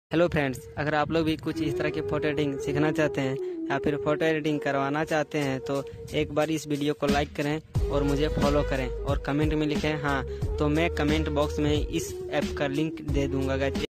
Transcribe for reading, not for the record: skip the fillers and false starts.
Hello friends, अगर आप लोग भी कुछ इस तरह की फोटो एडिटिंग सीखना चाहते हैं या फिर फोटो एडिटिंग करवाना चाहते हैं तो एक बार इस वीडियो को लाइक करें और मुझे फॉलो करें और कमेंट में लिखें हाँ, तो मैं कमेंट बॉक्स में इस ऐप का लिंक दे दूंगा गाइस।